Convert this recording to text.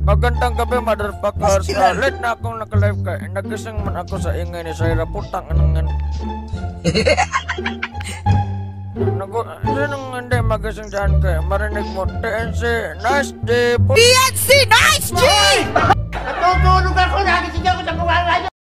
Magandang gabi, motherfuckers. Late na akong naka-live ka. Nagising man ako sa ingay ni Syra. Putang anangan. Sinong hindi magising dyan kayo? Marinig mo, TNC, nice day. PNC, nice day!